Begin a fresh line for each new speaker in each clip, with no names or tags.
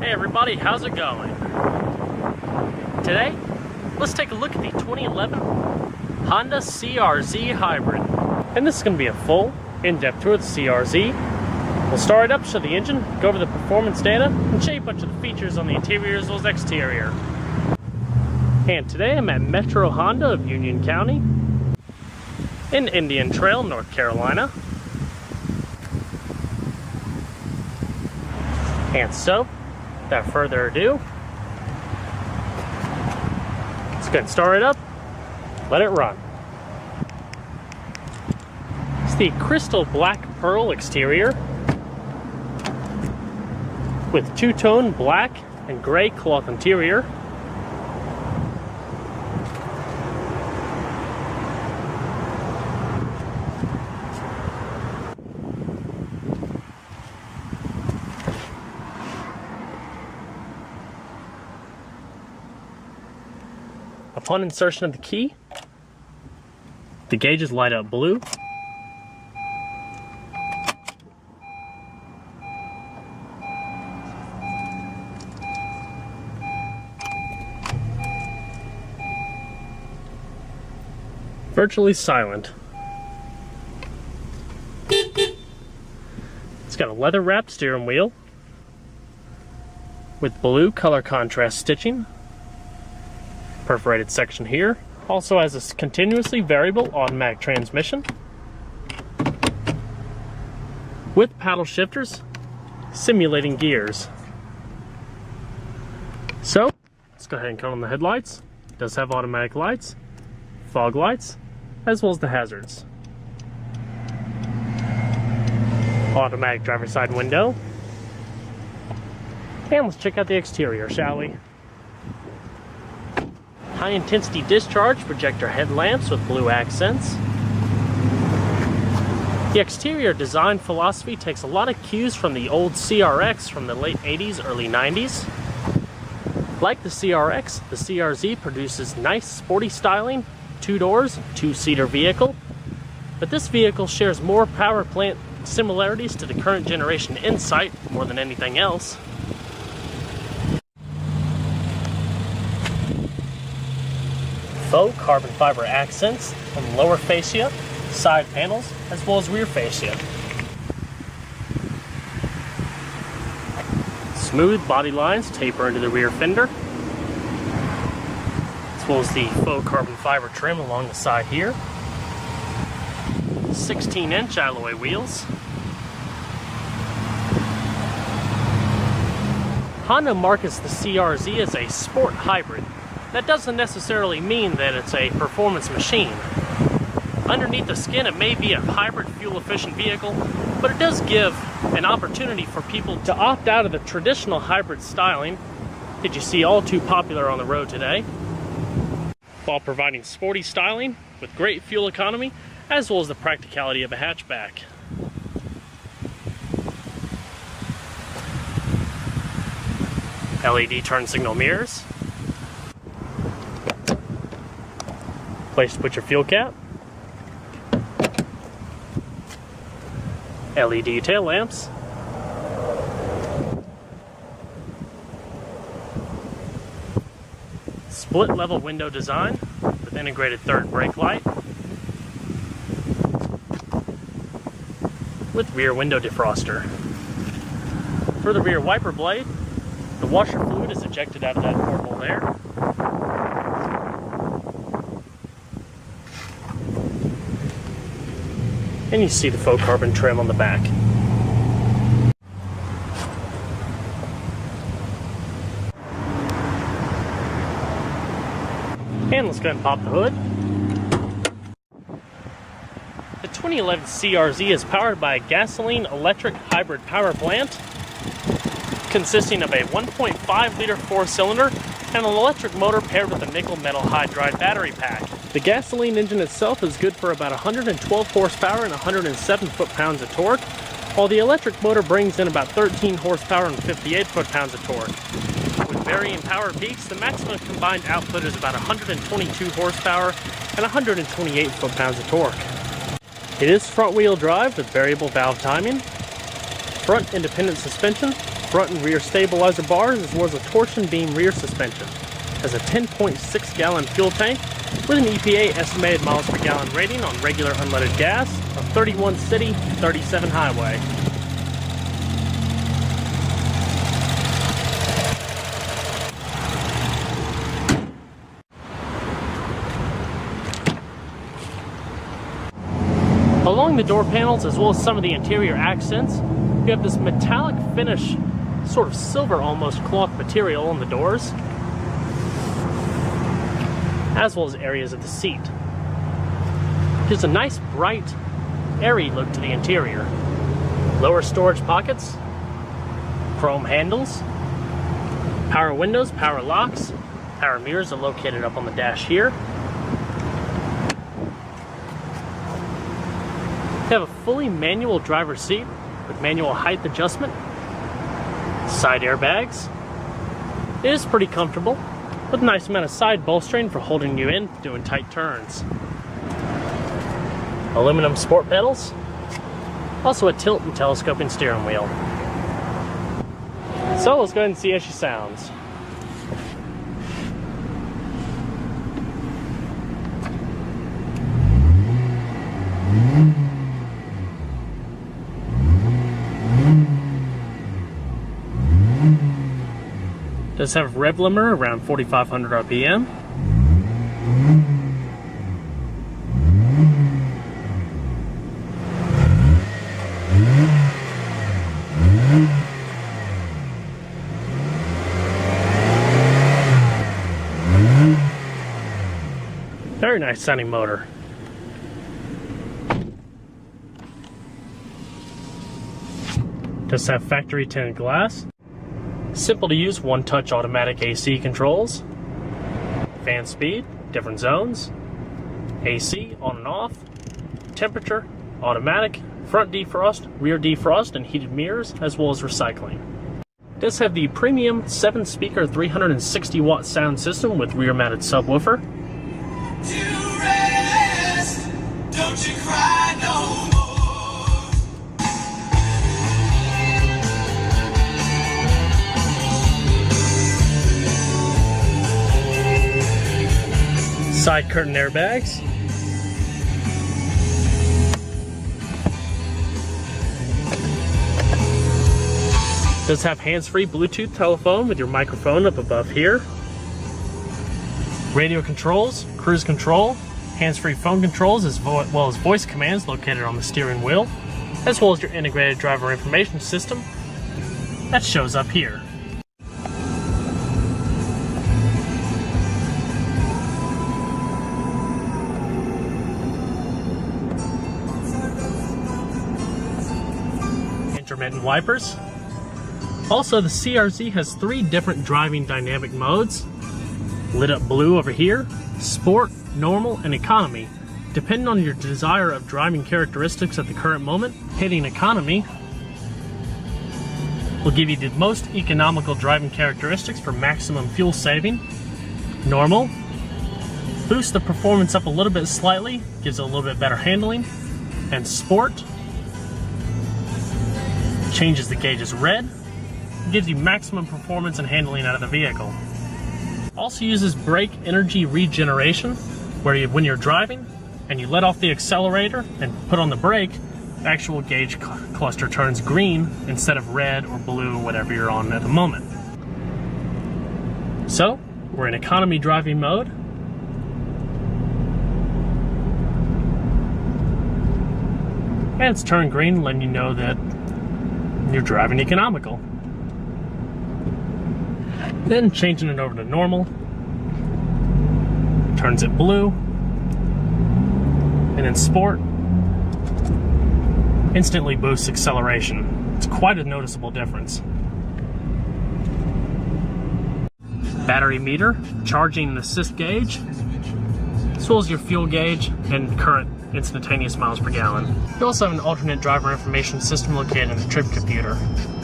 Hey everybody, how's it going? Today, let's take a look at the 2011 Honda CR-Z Hybrid. And this is going to be a full, in-depth tour of the CR-Z. We'll start it up, show the engine, go over the performance data, and show you a bunch of the features on the interior as well as exterior. And today I'm at Metro Honda of Union County in Indian Trail, North Carolina. And so, without further ado, let's get started up, let it run. It's the crystal black pearl exterior with two-tone black and gray cloth interior. Upon insertion of the key, the gauges light up blue. Virtually silent. It's got a leather wrapped steering wheel with blue color contrast stitching. Perforated section here. Also has a continuously variable automatic transmission with paddle shifters simulating gears. So let's go ahead and turn on the headlights. It does have automatic lights, fog lights, as well as the hazards. Automatic driver's side window. And let's check out the exterior, shall we? High intensity discharge projector headlamps with blue accents. The exterior design philosophy takes a lot of cues from the old CRX from the late 80s, early 90s. Like the CRX, the CR-Z produces nice sporty styling, 2 doors, 2-seater vehicle, but this vehicle shares more power plant similarities to the current generation Insight more than anything else. Faux carbon fiber accents on the lower fascia, side panels, as well as rear fascia. Smooth body lines taper into the rear fender, as well as the faux carbon fiber trim along the side here. 16-inch alloy wheels. Honda markets the CR-Z as a sport hybrid. That doesn't necessarily mean that it's a performance machine. Underneath the skin, it may be a hybrid fuel-efficient vehicle, but it does give an opportunity for people to opt out of the traditional hybrid styling that you see all too popular on the road today, while providing sporty styling with great fuel economy, as well as the practicality of a hatchback. LED turn signal mirrors. Place to put your fuel cap. LED tail lamps. Split level window design with integrated third brake light. With rear window defroster. For the rear wiper blade, the washer fluid is ejected out of that porthole there. And you see the faux carbon trim on the back. And let's go ahead and pop the hood. The 2011 CR-Z is powered by a gasoline-electric hybrid power plant consisting of a 1.5-liter 4-cylinder and an electric motor paired with a nickel metal hydride battery pack. The gasoline engine itself is good for about 112 horsepower and 107 foot-pounds of torque, while the electric motor brings in about 13 horsepower and 58 foot-pounds of torque. With varying power peaks, the maximum combined output is about 122 horsepower and 128 foot-pounds of torque. It is front-wheel drive with variable valve timing, front independent suspension, front and rear stabilizer bars, as well as a torsion beam rear suspension. Has a 10.6 gallon fuel tank with an EPA estimated miles per gallon rating on regular unleaded gas of 31 city, 37 highway. Along the door panels, as well as some of the interior accents, you have this metallic finish, sort of silver almost cloth material on the doors, as well as areas of the seat. Just a nice, bright, airy look to the interior. Lower storage pockets, chrome handles, power windows, power locks, power mirrors are located up on the dash here. You have a fully manual driver's seat with manual height adjustment, side airbags. It is pretty comfortable, with a nice amount of side bolstering for holding you in doing tight turns. Aluminum sport pedals, also a tilt and telescoping steering wheel. So let's go ahead and see how she sounds. Does have rev limiter around 4,500 RPM. Very nice sounding motor. Does have factory tinted glass. Simple to use one-touch automatic AC controls, fan speed, different zones, AC on and off, temperature, automatic, front defrost, rear defrost, and heated mirrors, as well as recycling. It does have the premium 7-speaker 360-watt sound system with rear-mounted subwoofer.
To rest, don't you cry no more.
Side curtain airbags. Does have hands-free Bluetooth telephone with your microphone up above here. Radio controls, cruise control, hands-free phone controls, as well as voice commands located on the steering wheel, as well as your integrated driver information system that shows up here. Intermittent wipers. Also, the CRZ has 3 different driving dynamic modes. Lit up blue over here, sport, normal, and economy. Depending on your desire of driving characteristics at the current moment, hitting economy will give you the most economical driving characteristics for maximum fuel saving. Normal boosts the performance up a little bit slightly, gives it a little bit better handling. And sport changes the gauges red, gives you maximum performance and handling out of the vehicle. Also uses brake energy regeneration, where when you're driving and you let off the accelerator and put on the brake, the actual gauge cluster turns green instead of red or blue or whatever you're on at the moment. So, we're in economy driving mode. And it's turned green, letting you know that you're driving economical. Then changing it over to normal, turns it blue, and in sport, instantly boosts acceleration. It's quite a noticeable difference. Battery meter, charging and assist gauge, as well as your fuel gauge and current instantaneous miles per gallon. You also have an alternate driver information system located in the trip computer.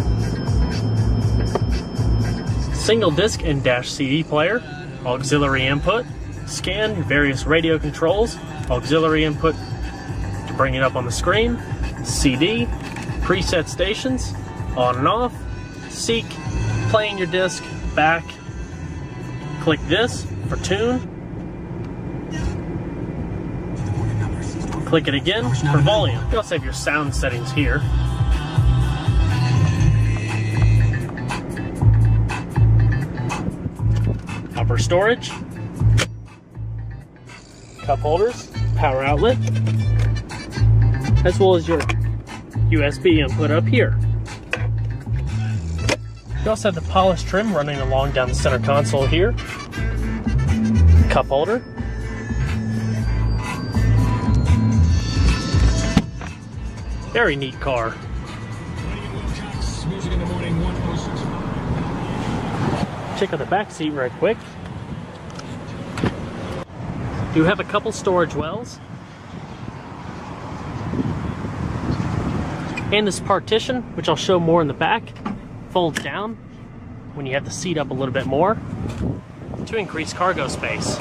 Single disc and dash CD player, auxiliary input, scan, various radio controls, auxiliary input to bring it up on the screen, CD, preset stations, on and off, seek playing your disc, back. Click this for tune. Click it again for volume. You also have your sound settings here. Upper storage, cup holders, power outlet, as well as your USB input up here. You also have the polished trim running along down the center console here. Cup holder. Very neat car. Check out the back seat right quick. You have a couple storage wells. And this partition, which I'll show more in the back, folds down when you have the seat up a little bit more to increase cargo space.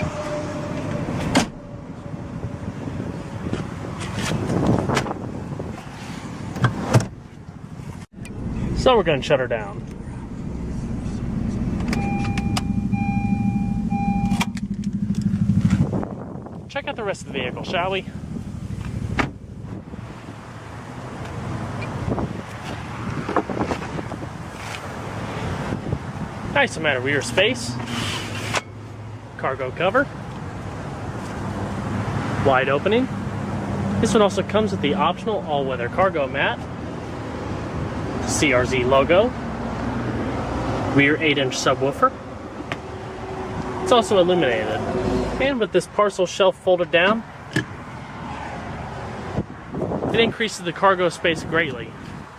So we're going to shut her down. Check out the rest of the vehicle, shall we? Nice amount of rear space. Cargo cover. Wide opening. This one also comes with the optional all-weather cargo mat. CRZ logo. Rear 8-inch subwoofer. It's also illuminated. And with this parcel shelf folded down, it increases the cargo space greatly.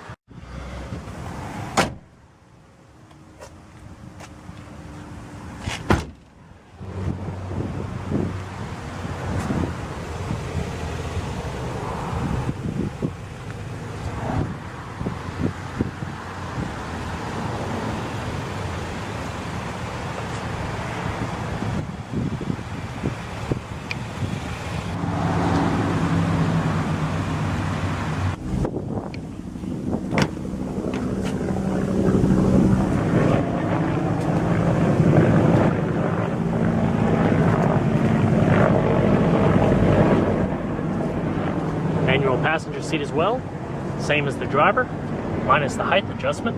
Manual passenger seat as well, same as the driver, minus the height adjustment.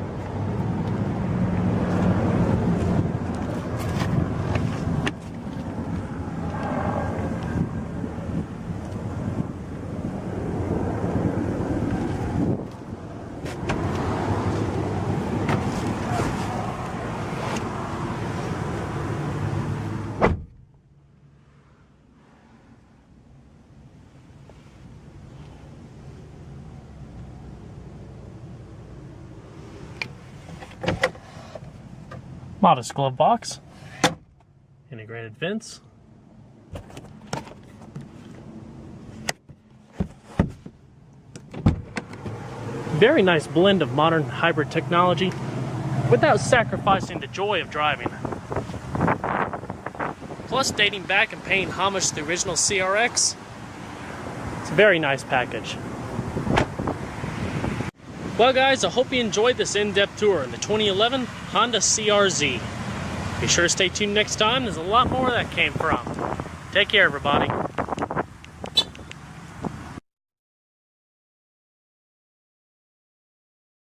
Modest glove box, integrated vents, very nice blend of modern hybrid technology without sacrificing the joy of driving. Plus, dating back and paying homage to the original CRX, it's a very nice package. Well guys, I hope you enjoyed this in-depth tour in the 2011 Honda CRZ. Be sure to stay tuned next time, there's a lot more that came from. Take care everybody.